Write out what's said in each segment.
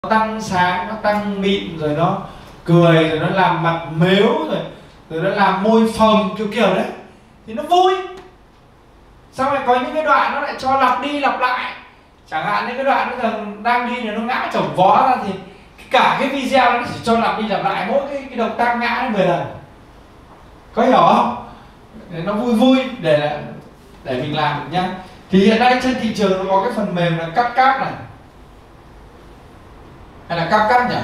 tăng sáng, nó tăng mịn, rồi nó cười, rồi nó làm mặt mếu, rồi nó làm môi phồng kiểu kiểu đấy thì nó vui. Xong rồi có những cái đoạn nó lại cho lặp đi lặp lại, chẳng hạn những cái đoạn nó đang đi thì nó ngã chổng vó ra thì cả cái video nó chỉ cho lặp đi lặp lại mỗi cái động tác ngã đến 10 lần. Có hiểu không? Để nó vui vui để mình làm được nhá. Thì hiện nay trên thị trường nó có cái phần mềm là CapCut này, hay là CapCut nhỉ?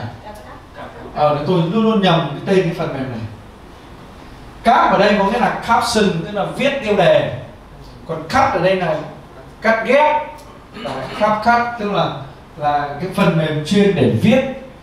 Tôi luôn luôn nhầm cái tên cái phần mềm này. Cap ở đây có nghĩa là caption, tức là viết tiêu đề, còn cut ở đây là cắt ghép. CapCut tức là cái phần mềm chuyên để viết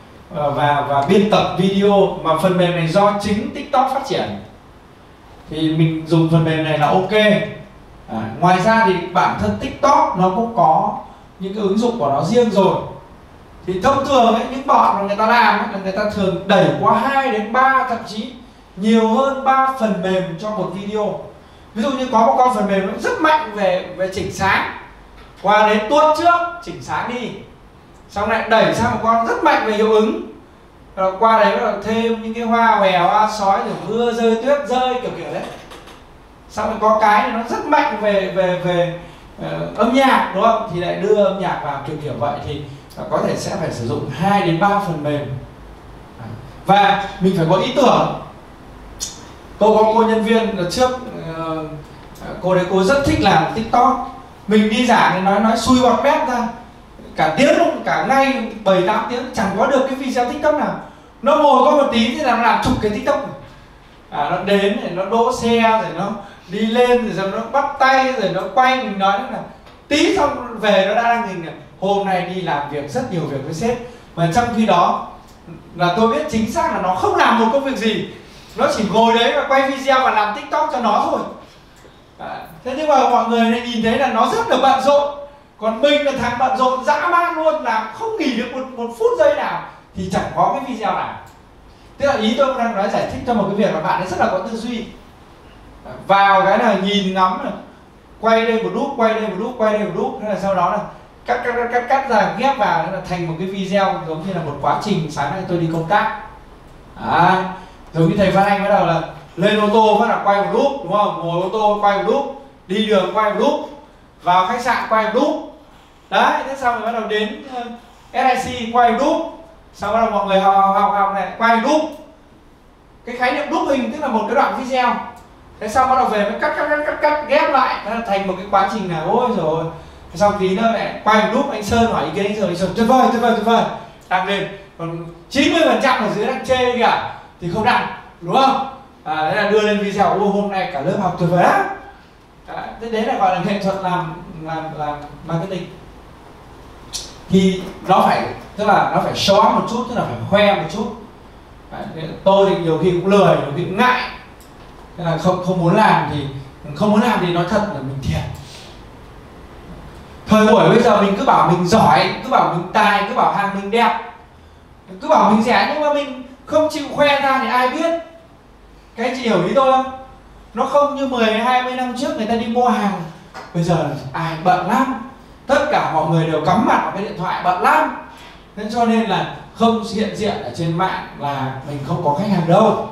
và biên tập video, mà phần mềm này do chính TikTok phát triển thì mình dùng phần mềm này là ok. Ngoài ra thì bản thân TikTok nó cũng có những cái ứng dụng của nó riêng rồi. Thì thông thường ấy, những bọn mà người ta làm ấy, là người ta thường đẩy qua 2 đến 3, thậm chí nhiều hơn 3 phần mềm cho một video. Ví dụ như có một con phần mềm nó rất mạnh về chỉnh sáng, qua đến tuốt trước chỉnh sáng đi, xong lại đẩy sang một con rất mạnh về hiệu ứng, rồi qua đấy là thêm những cái hoa hòe hoa sói, rồi mưa rơi tuyết rơi kiểu kiểu đấy. Xong rồi có cái nó rất mạnh về âm nhạc, đúng không? Thì lại đưa âm nhạc vào kiểu vậy. Thì có thể sẽ phải sử dụng 2 đến 3 phần mềm. Và mình phải có ý tưởng. Tôi có cô nhân viên đợt trước, cô đấy cô rất thích làm TikTok. Mình đi giảng thì nói xui bọt mép ra cả tiếng luôn, cả ngày 7-8 tiếng chẳng có được cái video TikTok nào. Nó ngồi có một tí thì làm chục cái TikTok. Nó đến rồi nó đỗ xe, rồi nó đi lên, rồi nó bắt tay, rồi nó quay. Mình nói là tí xong về nó đã đăng hình này: hôm nay đi làm việc rất nhiều việc với sếp. Mà trong khi đó là tôi biết chính xác là nó không làm một công việc gì, nó chỉ ngồi đấy và quay video và làm TikTok cho nó thôi. Thế nhưng mà mọi người nhìn thấy là nó rất là bận rộn, còn mình là thằng bận rộn dã man luôn, làm không nghỉ được một phút giây nào thì chẳng có cái video nào. Tức là ý tôi đang nói giải thích cho một cái việc là bạn ấy rất là có tư duy. Vào cái là nhìn ngắm này, quay đây một lúc, quay đây một lúc, quay đây một lúc, thế là sau đó là cắt ra ghép vào, là thành một cái video giống như là một quá trình sáng nay tôi đi công tác. Giống như thầy Phan Anh bắt đầu là lên ô tô phát là quay một lúc, đúng không? Ngồi ô tô quay một lúc, đi đường quay một lúc, vào khách sạn quay một lúc. Đấy, thế xong rồi bắt đầu đến SIC quay một lúc, sau đó mọi người học này quay một lúc. Cái khái niệm đúc hình tức là một cái đoạn video. Thế xong bắt đầu về mới cắt ghép lại, nó thành một cái quá trình là ôi rồi. Xong tí nữa lại quay một lúc, anh Sơn hỏi ý kiến anh Sơn tuyệt vời đăng lên. Còn 90% ở dưới đang chê kìa thì không đăng, đúng không? Thế là đưa lên video, ô hôm nay cả lớp học tuyệt vời lắm. Thế đấy là gọi là nghệ thuật làm marketing. Thì nó phải, tức là nó phải show off một chút, tức là phải khoe một chút. Tôi thì nhiều khi cũng lười, nhiều khi cũng ngại, thế là không muốn làm thì nói thật là mình thiệt. Thời buổi bây giờ mình cứ bảo mình giỏi, cứ bảo mình tài, cứ bảo hàng mình đẹp, cứ bảo mình rẻ, nhưng mà mình không chịu khoe ra thì ai biết. Cái anh chị hiểu ý tôi không? Nó không như 10-20 năm trước người ta đi mua hàng. Bây giờ ai bận lắm, tất cả mọi người đều cắm mặt vào cái điện thoại, bận lắm. Thế cho nên là không hiện diện ở trên mạng là mình không có khách hàng đâu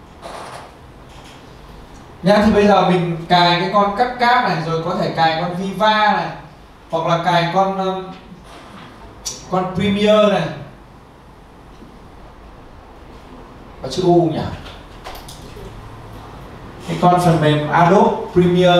nhá. Thì bây giờ mình cài cái con CapCut này, rồi có thể cài con Viva này, hoặc là cài con Premiere này. Có chữ U nhỉ? Cái con phần mềm Adobe Premiere.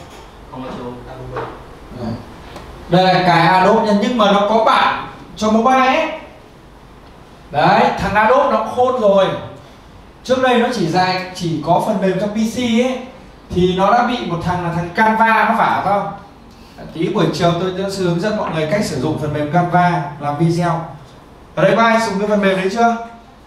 Đây là cài Adobe nha, nhưng mà nó có bản cho mobile ấy. Đấy, thằng Adobe nó khôn rồi. Trước đây nó chỉ có phần mềm cho PC ấy, thì nó đã bị một thằng là thằng Canva nó phá không? Tí buổi chiều tôi sẽ hướng dẫn mọi người cách sử dụng phần mềm Canva làm video. Ở đây có ai dùng cái phần mềm đấy chưa?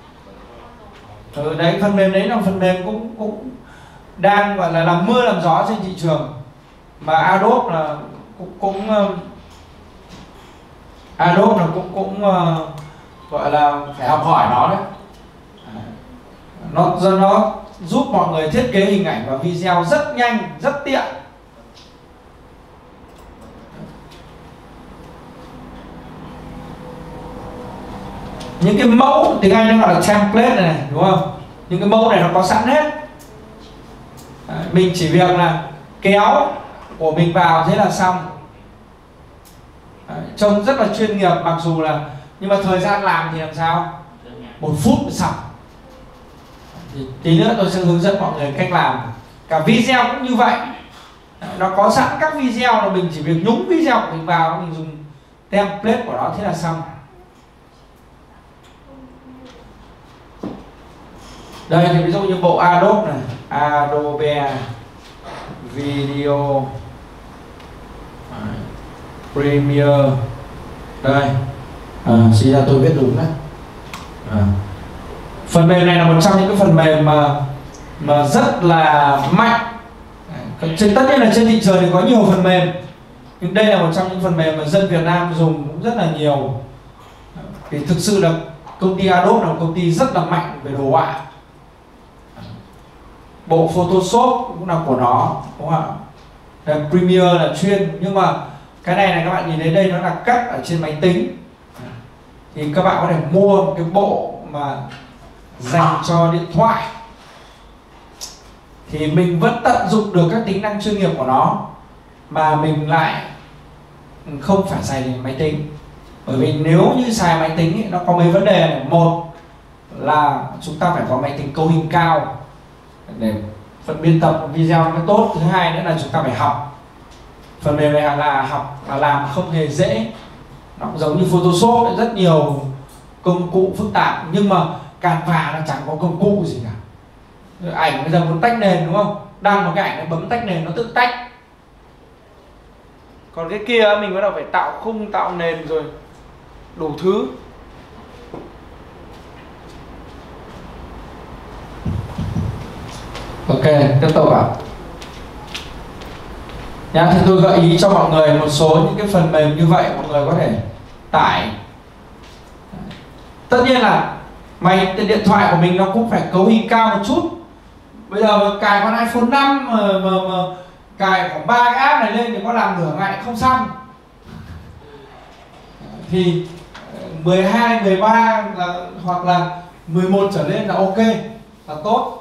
Đấy, phần mềm đấy là phần mềm cũng đang gọi là làm mưa làm gió trên thị trường. Mà Adobe là Adobe là cũng gọi là phải học hỏi nó đấy. Nó giúp mọi người thiết kế hình ảnh và video rất nhanh, rất tiện. những cái mẫu tiếng Anh nó gọi là template này, đúng không? Những cái mẫu này nó có sẵn hết. Mình chỉ việc là kéo của mình vào thế là xong. Trông rất là chuyên nghiệp mặc dù là, nhưng mà thời gian làm thì làm sao? 1 phút mới xong. Thì tí nữa tôi sẽ hướng dẫn mọi người cách làm. Cả video cũng như vậy. Nó có sẵn các video là mình chỉ việc nhúng video của mình vào, mình dùng template của nó thế là xong. Đây thì ví dụ như bộ Adobe này, Adobe Video Premiere. Đây, xin ra tôi viết đúng đấy. Phần mềm này là một trong những cái phần mềm mà rất là mạnh. Tất nhiên là trên thị trường thì có nhiều phần mềm, nhưng đây là một trong những phần mềm mà dân Việt Nam dùng cũng rất là nhiều. Thì thực sự là công ty Adobe là một công ty rất là mạnh về đồ họa. Bộ Photoshop cũng là của nó, đúng không ạ? Premiere là chuyên, nhưng mà cái này các bạn nhìn thấy đây nó là cắt ở trên máy tính. Thì các bạn có thể mua một cái bộ mà dành cho điện thoại thì mình vẫn tận dụng được các tính năng chuyên nghiệp của nó mà mình lại không phải xài máy tính. Bởi vì nếu như xài máy tính ấy, nó có mấy vấn đề này. Một là chúng ta phải có máy tính cấu hình cao để phần biên tập video nó tốt. Thứ hai nữa là chúng ta phải học. Phần mềm này là học và làm không hề dễ. Nó cũng giống như Photoshop, rất nhiều công cụ phức tạp, nhưng mà Canva nó chẳng có công cụ gì cả. Ảnh bây giờ muốn tách nền, đúng không? Đăng một cái ảnh nó bấm tách nền nó tự tách. Còn cái kia mình bắt đầu phải tạo khung, tạo nền rồi đủ thứ. Ok, tiếp tục ạ. Nhá, thì tôi gợi ý cho mọi người một số những cái phần mềm như vậy mọi người có thể tải. Tất nhiên là điện thoại của mình nó cũng phải cấu hình cao một chút. Bây giờ cài con iPhone 5 mà cài khoảng 3 cái app này lên thì có làm nửa ngày không xong. Thì 12, 13 là, hoặc là 11 trở lên là ok, là tốt.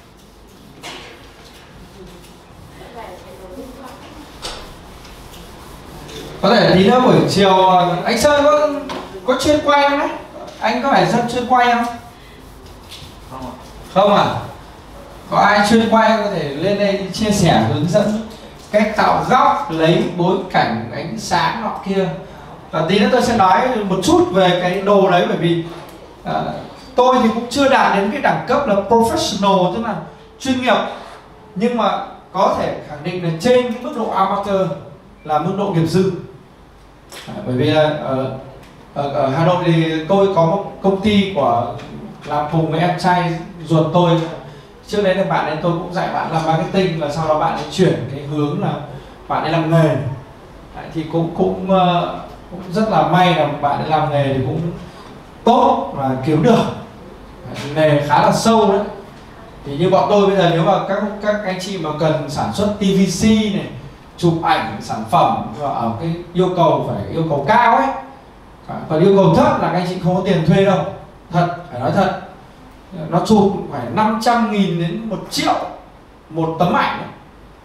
Có thể tí nữa buổi chiều anh Sơn có chuyên quay không đấy? Anh có phải dân chuyên quay không? Không à? Có ai chuyên quay có thể lên đây chia sẻ hướng dẫn cách tạo góc, lấy bối cảnh, ánh sáng nọ kia. Và tí nữa tôi sẽ nói một chút về cái đồ đấy, bởi vì tôi thì cũng chưa đạt đến cái đẳng cấp là professional, tức là chuyên nghiệp, nhưng mà có thể khẳng định là trên cái mức độ amateur, là mức độ nghiệp dư. Bởi vì là ở Hà Nội thì tôi có một công ty của làm cùng với em trai ruột tôi. Trước đấy là bạn ấy, tôi cũng dạy bạn làm marketing, và sau đó bạn ấy chuyển cái hướng là bạn ấy làm nghề. Thì cũng rất là may là bạn ấy làm nghề thì cũng tốt và kiếm được. Nghề khá là sâu đấy. Thì như bọn tôi bây giờ, nếu mà các anh chị mà cần sản xuất TVC này, chụp ảnh sản phẩm ở cái yêu cầu phải yêu cầu cao ấy, còn yêu cầu thấp là các anh chị không có tiền thuê đâu. Thật, phải nói thật, nó chụp phải 500.000 đến 1 triệu một tấm ảnh ấy.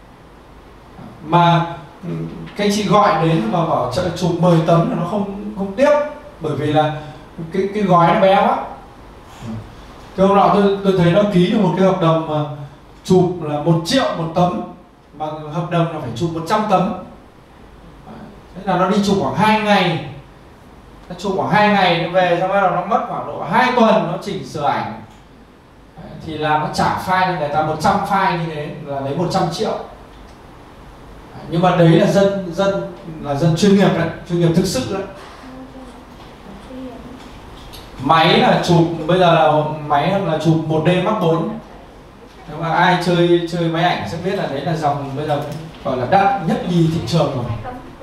Mà các anh chị gọi đến và bảo chụp 10 tấm là nó không tiếp, bởi vì là cái gói nó bé quá. Cái hôm nọ tôi thấy nó ký được một cái hợp đồng mà chụp là 1 triệu một tấm, mà hợp đồng là phải chụp 100 tấm. Thế là nó đi chụp khoảng 2 ngày. Nó chụp khoảng 2 ngày nó về, xong rồi nó mất khoảng độ 2 tuần nó chỉnh sửa ảnh. Thì là nó trả file cho người ta 100 file như thế là lấy 100 triệu. Nhưng mà đấy là dân chuyên nghiệp đấy, chuyên nghiệp thực sự đấy. Máy là chụp, bây giờ là máy là chụp 1D Mark 4. Nếu mà ai chơi máy ảnh sẽ biết là đấy là dòng bây giờ gọi là đắt nhất nhì thị trường rồi.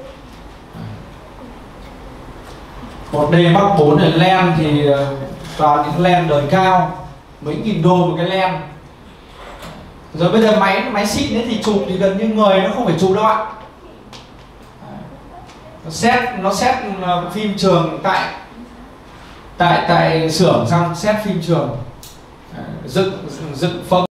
1D Mark 4 này lens thì toàn những lens đời cao, mấy nghìn đô một cái lens. Rồi bây giờ máy xịn ấy thì chụp thì gần như người nó không phải chụp đâu ạ. Nó xét phim trường tại. tại xưởng xong xét phim trường, dựng phông